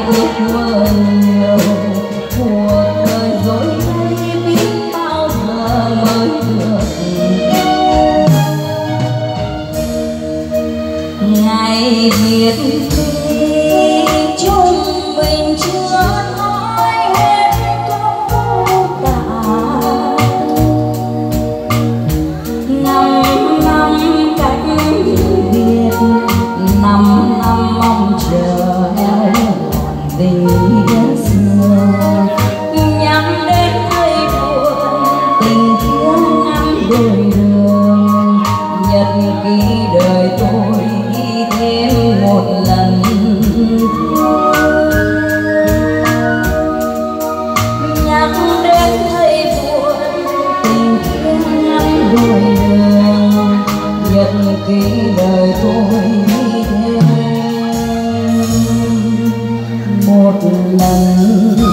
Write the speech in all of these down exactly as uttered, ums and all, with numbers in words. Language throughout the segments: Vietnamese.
ước mơ nhiều, cuộc đời dối đây biết bao giờ mới được ngày Việt khi chúng mình chưa nói hết câu tạ. Năm năm cách biệt, năm năm mong chờ tình xưa, nhắc đến hơi buồn tình thương năm đôi đường. Nhật ký đời tôi ghi thêm một lần nhắc đến hơi buồn tình thương năm đôi đường. Nhật ký đời tôi ghi thêm một lần.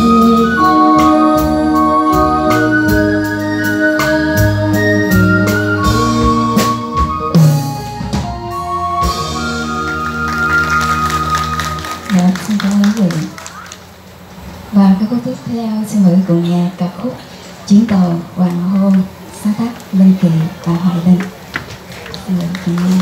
Dạ, xin cảm ơn quý vị. Và cái khúc tiếp theo xin mời cùng nghe ca khúc Chuyến tàu hoàng hôn sáng tác Linh Kỳ và Hoài Linh. Xin mời cùng nghe.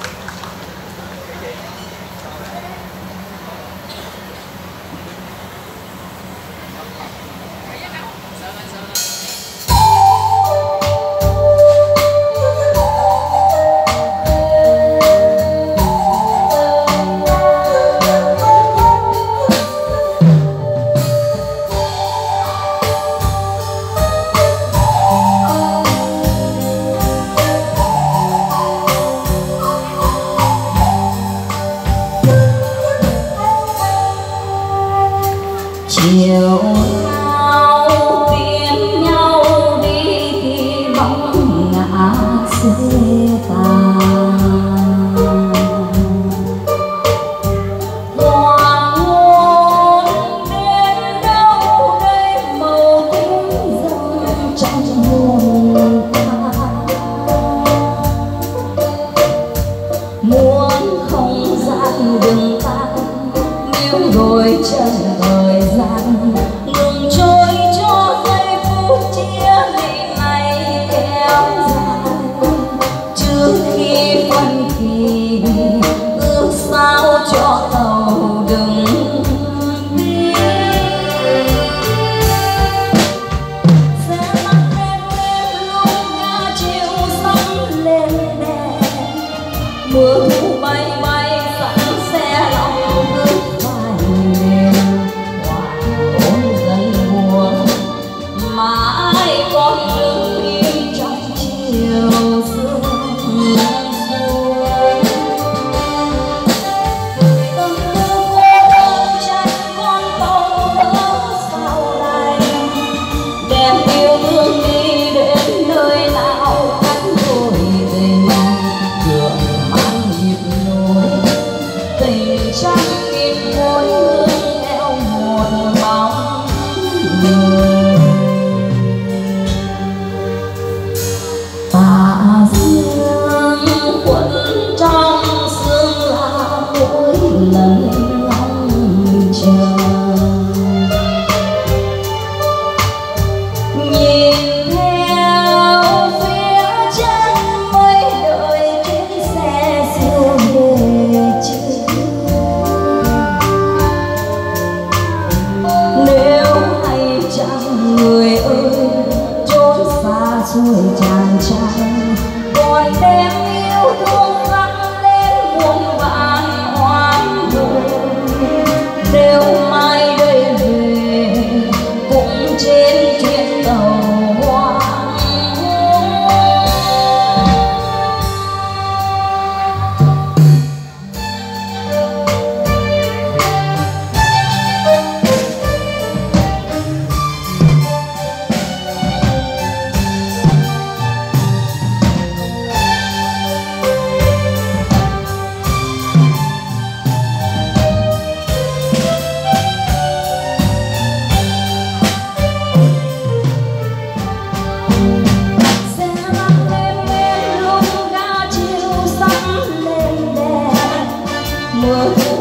Chiều nào tiễn nhau đi thì bóng ngã xưa tàn. Hoàng hôn đến đâu đây màu tím dâng trong hồn ta. Muốn không gian đừng tan, níu đôi chân thời gian ngừng trôi cho giây phút chia ly này kéo dài. Trước khi phân kỳ ước sao cho tàu đừng đi. Sẽ mắt đêm đêm lúc ngã chiều sóng lên đèn. Mưa thu bay bay sẵn xe lòng ước phai mềm. Ôn dần buồn mà ai còn đứng im trong chiều sương xuống. Từng bước cô đơn trách con tàu lỡ sau này. Đem yêu thương đi đến nơi nào cách đôi tình. Đường mang nhịp nối tình trắng in môi hương theo một bóng người. Tà dương quấn trong sương là mỗi lần ngóng chờ. Nhìn theo phía chân mây đợi chuyến xe siêu về chưa. Nếu hay chăng người ơi trốn xa xôi tràn tràn, còn đem yêu thương gắn lên muôn vàn oan hồn. Nếu mai đây về cũng trên chuyến tàu hoàng mưa